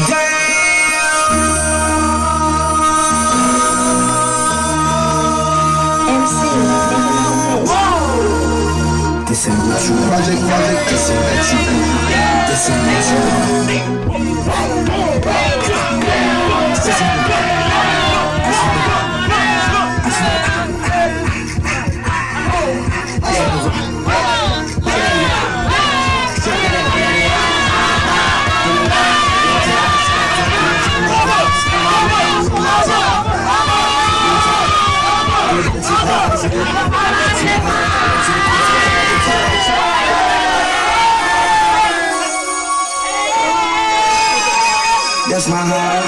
This ain't what you want. This ain't what you want. This ain't what you that's my heart.